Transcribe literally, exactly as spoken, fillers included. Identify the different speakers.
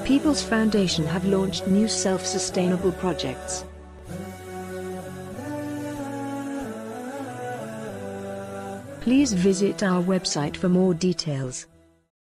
Speaker 1: People's Foundation have launched new self-sustainable projects. Please visit our website for more details.